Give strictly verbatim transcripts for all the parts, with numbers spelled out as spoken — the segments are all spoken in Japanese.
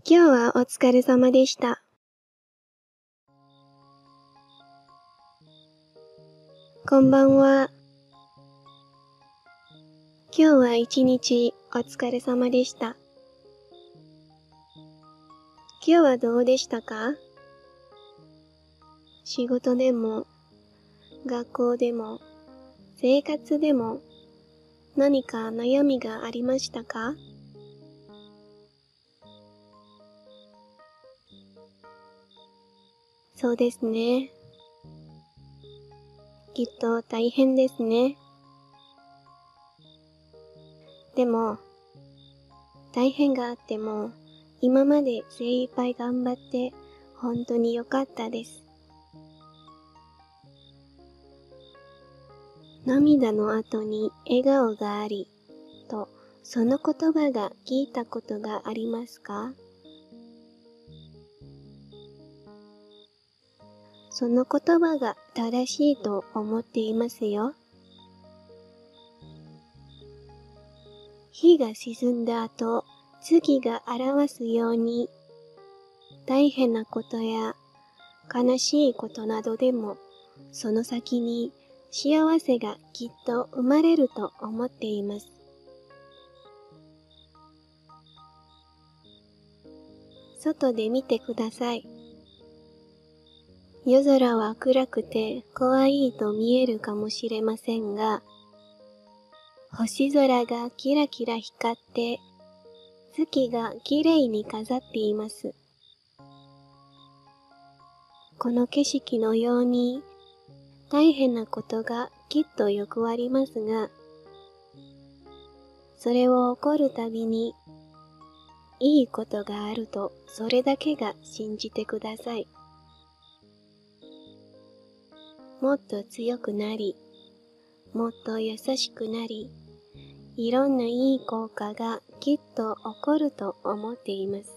今日はお疲れ様でした。こんばんは。今日は一日お疲れ様でした。今日はどうでしたか？仕事でも、学校でも、生活でも、何か悩みがありましたか？そうですね。きっと大変ですね。でも、大変があっても、今まで精一杯頑張って本当に良かったです。涙の後に笑顔があり、とその言葉が聞いたことがありますか？その言葉が正しいと思っていますよ。日が沈んだ後、月が表すように、大変なことや悲しいことなどでも、その先に幸せがきっと生まれると思っています。外で見てください。夜空は暗くて怖いと見えるかもしれませんが、星空がキラキラ光って、月がきれいに飾っています。この景色のように、大変なことがきっとよくありますが、それを起こるたびに、いいことがあるとそれだけが信じてください。もっと強くなり、もっと優しくなり、いろんないい効果がきっと起こると思っています。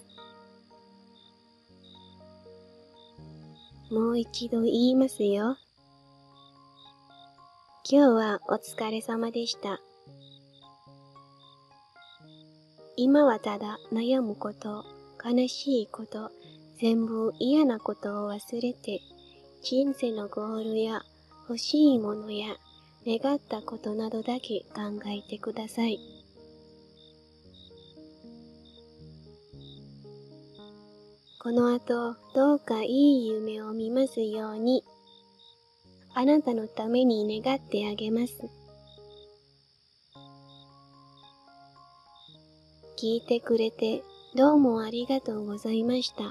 もう一度言いますよ。今日はお疲れ様でした。今はただ悩むこと、悲しいこと、全部嫌なことを忘れて、人生のゴールや欲しいものや願ったことなどだけ考えてください。この後、どうかいい夢を見ますように、あなたのために願ってあげます。聞いてくれてどうもありがとうございました。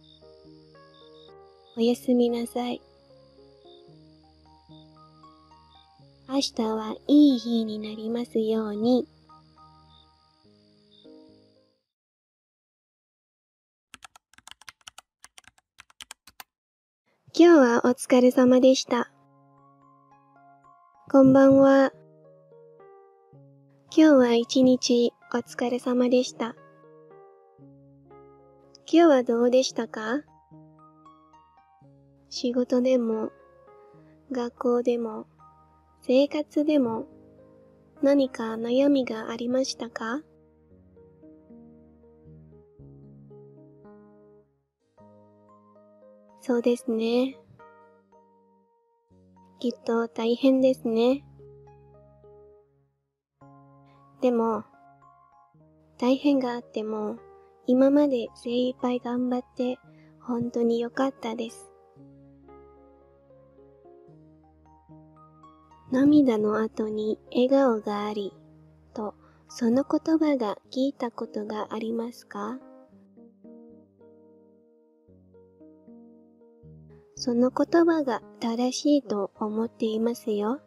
おやすみなさい。明日はいい日になりますように。今日はお疲れ様でした。こんばんは。今日は一日お疲れ様でした。今日はどうでしたか？仕事でも、学校でも、生活でも、何か悩みがありましたか？そうですね。きっと大変ですね。でも、大変があっても、今まで精一杯頑張って本当に良かったです。涙の後に笑顔があり、とその言葉が聞いたことがありますか？その言葉が正しいと思っていますよ。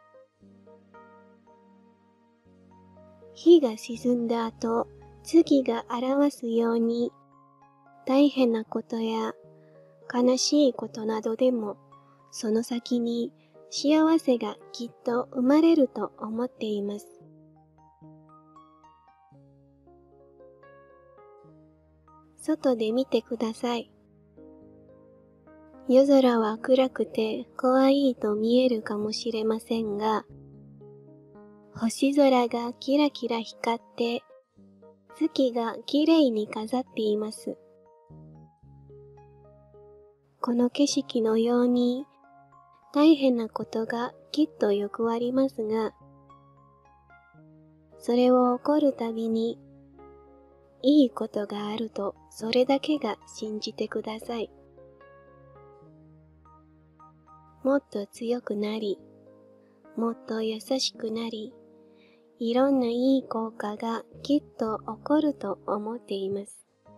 日が沈んだ後、月が表すように、大変なことや悲しいことなどでも、その先に幸せがきっと生まれると思っています。外で見てください。夜空は暗くて怖いと見えるかもしれませんが、星空がキラキラ光って、 月がきれいに飾っています。この景色のように大変なことがきっとよくありますが、それを起こるたびにいいことがあるとそれだけが信じてください。もっと強くなり、もっと優しくなり、いろんないい効果がきっと起こると思っています。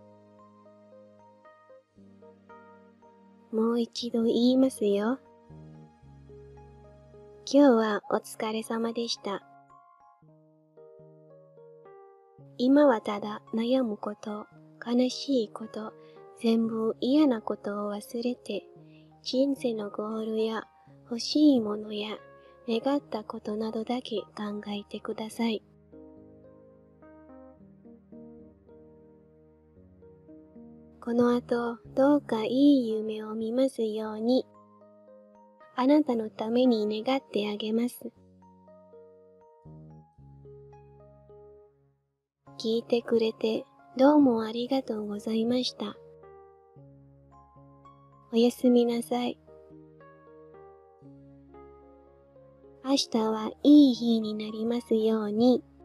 もう一度言いますよ。今日はお疲れ様でした。今はただ悩むこと、悲しいこと、全部嫌なことを忘れて、人生のゴールや欲しいものや願ったことなどだけ考えてください。この後、どうかいい夢を見ますように、あなたのために願ってあげます。聞いてくれてどうもありがとうございました。おやすみなさい。明日はいい日になりますように。